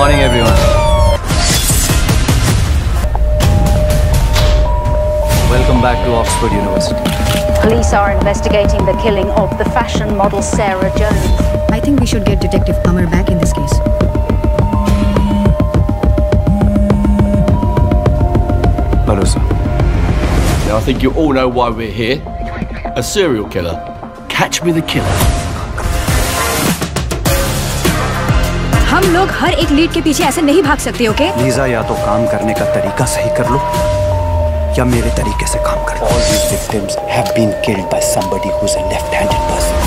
morning, everyone. Welcome back to Oxford University. Police are investigating the killing of the fashion model Sarah Jones. I think we should get Detective Amar back in this case. Hello, sir. Now, I think you all know why we're here. A serial killer. Catch me the killer. हम लोग हर एक lead के पीछे ऐसे नहीं भाग सकते, okay? Lisa, या तो काम करने का तरीका सही कर लो या मेरे तरीके से काम कर लो. All these victims have been killed by somebody who's a left-handed person.